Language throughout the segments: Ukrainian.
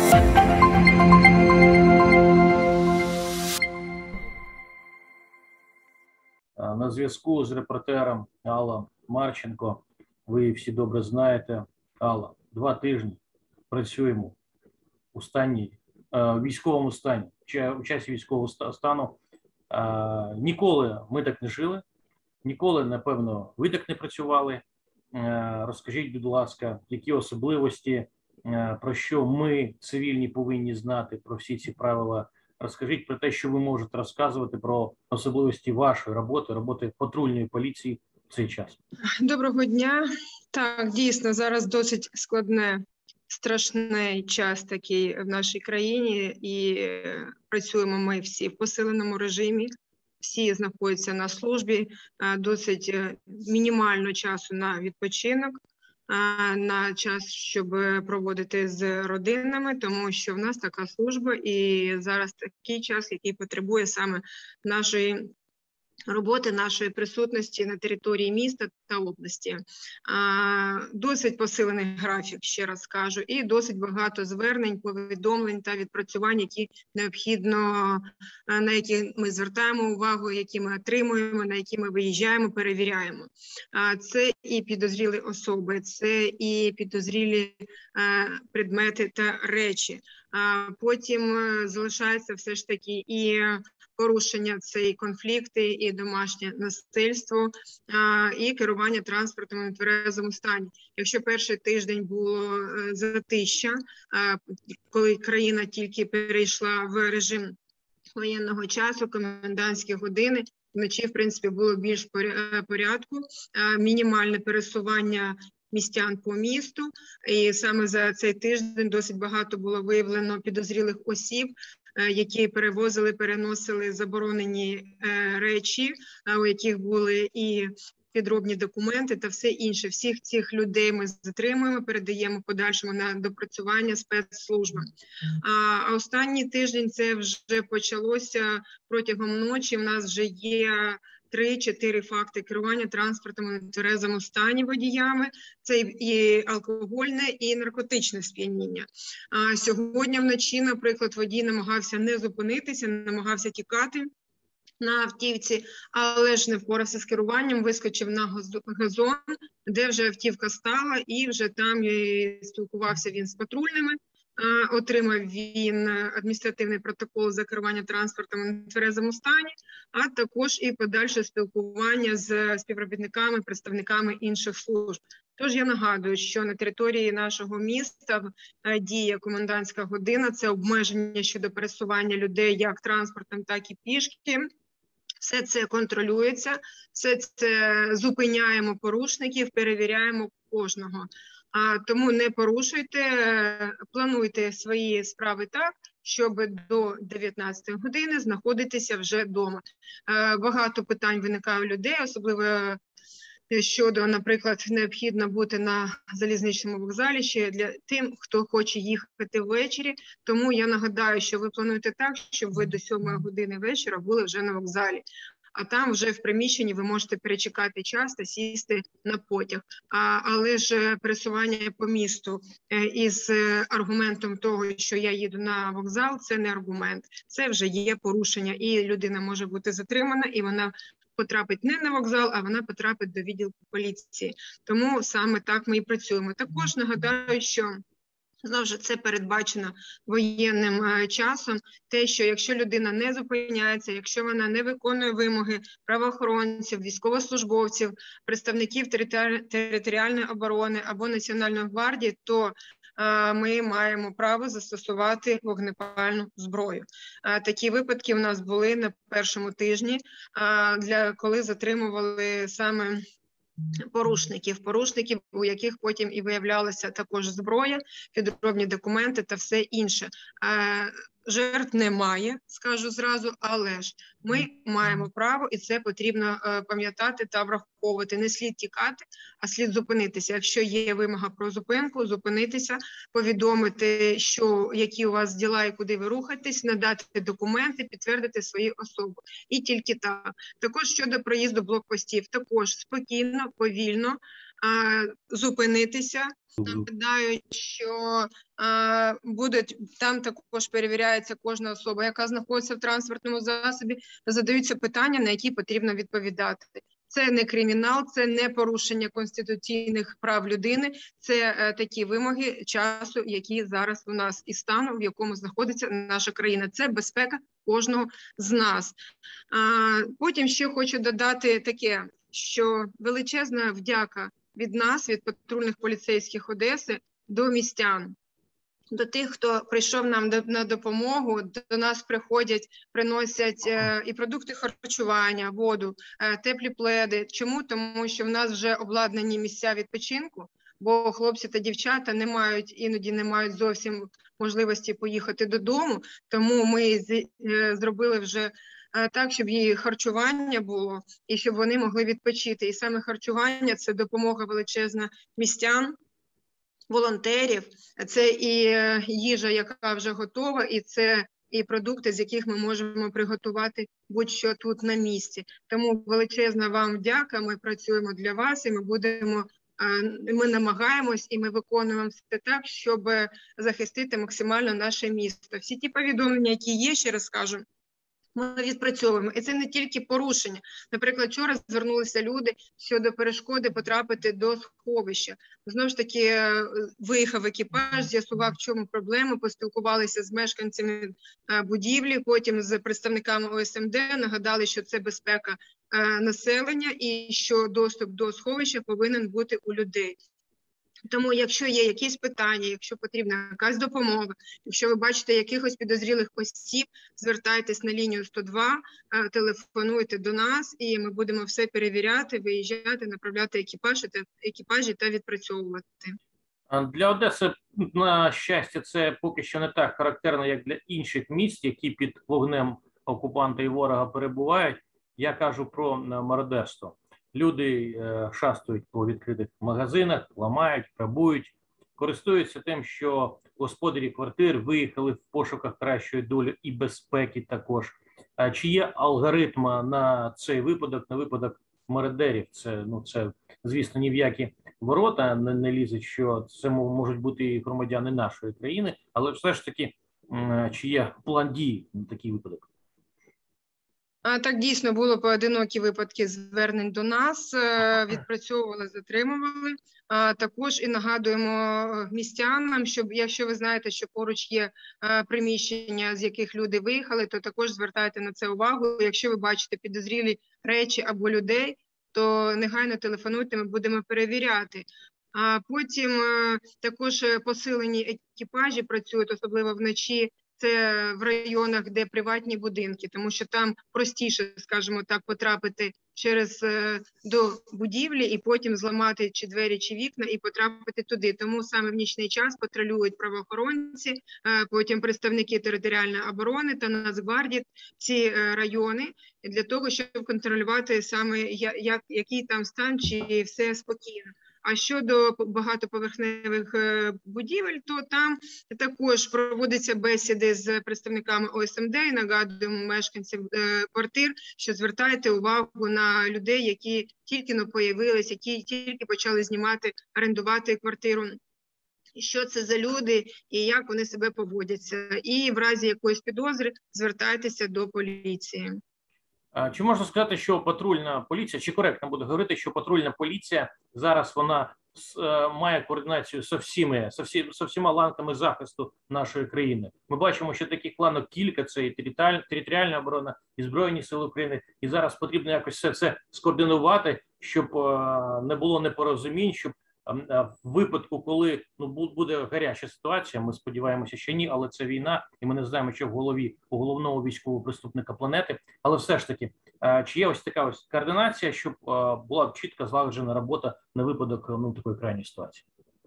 На зв'язку з репортером Алла Марченко. Ви всі добре знаєте. Алла, 2 тижні працюємо у військовому стані, у часі військового стану. Ніколи ми так не жили, ніколи, напевно, ви так не працювали. Розкажіть, будь ласка, які особливості, про що ми, цивільні, повинні знати, про всі ці правила. Розкажіть про те, що ви можете розказувати про особливості вашої роботи патрульної поліції в цей час. Доброго дня. Так, дійсно, зараз досить страшний час такий в нашій країні, і працюємо ми всі в посиленому режимі. Всі знаходяться на службі, досить мінімально часу на відпочинок, на час, щоб проводити з родинами, тому що в нас така служба і зараз такий час, який потребує саме нашої роботи, нашої присутності на території міста та області. Досить посилений графік, ще раз кажу, і досить багато звернень, повідомлень та відпрацювань, які необхідно, на які ми звертаємо увагу, які ми отримуємо, на які ми виїжджаємо, перевіряємо. Це і підозрілі особи, це і підозрілі предмети та речі. Потім залишається все ж таки і порушення, це і конфлікти, і домашнє насильство, і керування транспортом у нетверезому стані. Якщо перший тиждень було затища, коли країна тільки перейшла в режим воєнного часу, комендантські години, вночі, в принципі, було більш порядку, мінімальне пересування містян по місту, і саме за цей тиждень досить багато було виявлено підозрілих осіб, які переносили заборонені речі, у яких були і підробні документи та все інше. Всіх цих людей ми затримуємо, передаємо подальшому на допрацювання спецслужбам. А останній тиждень це вже почалося протягом ночі. У нас вже є 3-4 факти керування транспортом у нетверезому стані водіями. Це і алкогольне, і наркотичне сп'яніння. Сьогодні вночі, наприклад, водій намагався не зупинитися, намагався тікати на автівці, але ж не впорався з керуванням, вискочив на газон, де вже автівка стала, і вже там спілкувався він з патрульними. Отримав він адміністративний протокол за керування транспортом у нетверезому стані, а також і подальше спілкування з співробітниками, представниками інших служб. Тож я нагадую, що на території нашого міста діє комендантська година, це обмеження щодо пересування людей як транспортом, так і пішки. Все це контролюється, все це зупиняємо порушників, перевіряємо кожного. Тому не порушуйте, плануйте свої справи так, щоб до 19 години знаходитися вже вдома. Багато питань виникає у людей, особливо щодо, наприклад, необхідно бути на залізничному вокзалі ще для тим, хто хоче їхати ввечері. Тому я нагадаю, що ви плануєте так, щоб ви до 7 години вечора були вже на вокзалі. А там вже в приміщенні ви можете перечекати час та сісти на потяг. Але ж пересування по місту із аргументом того, що я їду на вокзал, це не аргумент. Це вже є порушення, і людина може бути затримана, і вона потрапить не на вокзал, а вона потрапить до відділку поліції. Тому саме так ми і працюємо. Також нагадаю, що знову ж це передбачено воєнним часом, те, що якщо людина не зупиняється, якщо вона не виконує вимоги правоохоронців, військовослужбовців, представників територіальної оборони або Національної гвардії, то ми маємо право застосувати вогнепальну зброю. Такі випадки у нас були на першому тижні, коли затримували саме порушників, у яких потім і виявлялася також зброя, підробні документи та все інше. Жертв немає, скажу зразу, але ж ми маємо право, і це потрібно пам'ятати та враховувати. Не слід тікати, а слід зупинитися. Якщо є вимога про зупинку, зупинитися, повідомити, які у вас діла і куди ви рухаєтесь, надати документи, підтвердити свою особу. І тільки так. Також щодо проїзду блокпостів, також спокійно, повільно, зупинитися. Нагадаю, що там також перевіряється кожна особа, яка знаходиться в транспортному засобі, задаються питання, на які потрібно відповідати. Це не кримінал, це не порушення конституційних прав людини, це такі вимоги часу, які зараз у нас і стану, в якому знаходиться наша країна. Це безпека кожного з нас. Потім ще хочу додати таке, що величезна вдяка від нас, від патрульних поліцейських Одеси, до містян. До тих, хто прийшов нам на допомогу, до нас приходять, приносять і продукти харчування, воду, теплі пледи. Чому? Тому що в нас вже обладнані місця відпочинку, бо хлопці та дівчата іноді не мають зовсім можливості поїхати додому, тому ми зробили вже так, щоб її харчування було і щоб вони могли відпочити. І саме харчування – це допомога величезна містян, волонтерів, це і їжа, яка вже готова, і це і продукти, з яких ми можемо приготувати будь-що тут на місці. Тому величезна вам вдяка, ми працюємо для вас, і ми намагаємось і ми виконуємо все так, щоб захистити максимально наше місто. Всі ті повідомлення, які є, ще раз скажу, ми відпрацьовуємо. І це не тільки порушення. Наприклад, вчора звернулися люди щодо перешкоди потрапити до сховища. Знову ж таки, виїхав екіпаж, з'ясував, в чому проблема, поспілкувалися з мешканцями будівлі, потім з представниками ОСМД, нагадали, що це безпека населення і що доступ до сховища повинен бути у людей. Тому, якщо є якісь питання, якщо потрібна якась допомога, якщо ви бачите якихось підозрілих осіб, звертайтесь на лінію 102, телефонуйте до нас, і ми будемо все перевіряти, виїжджати, направляти екіпажі та відпрацьовувати. Для Одеси, на щастя, це поки що не так характерно, як для інших міст, які під вогнем окупанта і ворога перебувають. Я кажу про мародерство. Люди шастають по відкритих магазинах, ламають, грабують, користуються тим, що господарі квартир виїхали в пошуках кращої долі і безпеки також. Чи є алгоритм на цей випадок, на випадок мародерів? Це, звісно, ні в які ворота не лізуть, що це можуть бути і громадяни нашої країни, але все ж таки, чи є план дій на такий випадок? Так, дійсно, було поодинокі випадки звернень до нас, відпрацьовували, затримували. Також і нагадуємо містянам, що якщо ви знаєте, що поруч є приміщення, з яких люди виїхали, то також звертайте на це увагу. Якщо ви бачите підозрілі речі або людей, то негайно телефонуйте, ми будемо перевіряти. А потім також посилені екіпажі працюють, особливо вночі, це в районах, де приватні будинки, тому що там простіше, скажімо так, потрапити до будівлі і потім зламати чи двері, чи вікна і потрапити туди. Тому саме в нічний час патрулюють правоохоронці, потім представники територіальної оборони та Нацгвардії ці райони для того, щоб контролювати саме, який там стан, чи все спокійно. А щодо багатоповерхневих будівель, то там також проводяться бесіди з представниками ОСМД і нагадуємо мешканців квартир, що звертайте увагу на людей, які тільки появились, які тільки почали знімати, орендувати квартиру. Що це за люди і як вони себе поводяться. І в разі якоїсь підозри звертайтеся до поліції. Чи можна сказати, що патрульна поліція, чи коректно буде говорити, що патрульна поліція зараз вона має координацію з всіма ланками захисту нашої країни? Ми бачимо, що таких ланок кілька, це і територіальна оборона, і Збройні Сили України, і зараз потрібно якось все це скоординувати, щоб не було непорозумінь, щоб в випадку, коли буде гаряча ситуація, ми сподіваємося, що ні, але це війна, і ми не знаємо, що в голові у головного військового преступника планети, але все ж таки, чи є ось така ось координація, щоб була чітко злагоджена робота на випадок такої крайньої ситуації?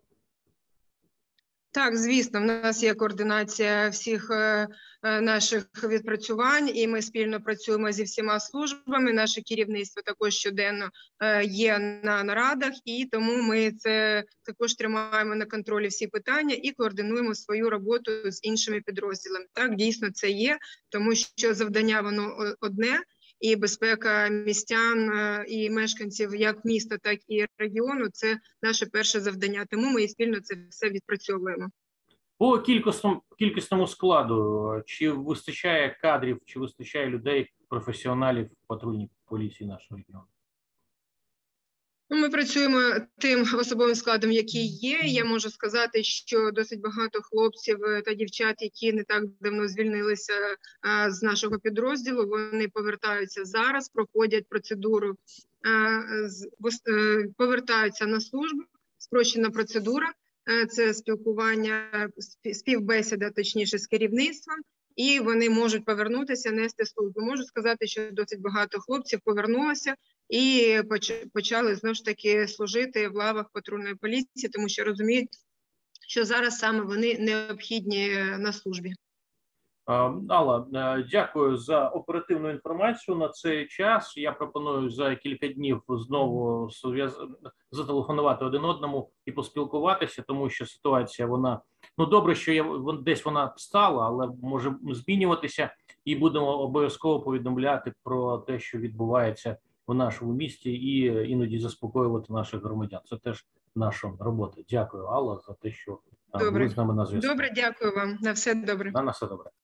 Так, звісно, в нас є координація всіх наших відпрацювань, і ми спільно працюємо зі всіма службами. Наше керівництво також щоденно є на нарадах, і тому ми це також тримаємо на контролі всі питання і координуємо свою роботу з іншими підрозділами. Так, дійсно це є, тому що завдання воно одне, і безпека містян і мешканців як міста, так і регіону – це наше перше завдання. Тому ми і спільно це все відпрацьовуємо. По кількісному складу, чи вистачає кадрів, чи вистачає людей, професіоналів в патрульній поліції нашого регіону? Ми працюємо тим особовим складом, який є. Я можу сказати, що досить багато хлопців та дівчат, які не так давно звільнилися з нашого підрозділу, вони повертаються зараз, проходять процедуру, повертаються на службу. Спрощена процедура – це спілкування, співбесіда, точніше, з керівництвом. І вони можуть повернутися, нести службу. Можу сказати, що досить багато хлопців повернулося і почали знову ж таки служити в лавах патрульної поліції, тому що розуміють, що зараз саме вони необхідні на службі. Алла, дякую за оперативну інформацію на цей час. Я пропоную за кілька днів знову зателефонувати один одному і поспілкуватися, тому що ситуація, вона, ну добре, що десь вона стала, але може змінюватися, і будемо обов'язково повідомляти про те, що відбувається в нашому місті, і іноді заспокоювати наших громадян. Це теж наша робота. Дякую, Алла, за те, що були з нами на зв'язку. Добре, дякую вам. На все добре. На все добре.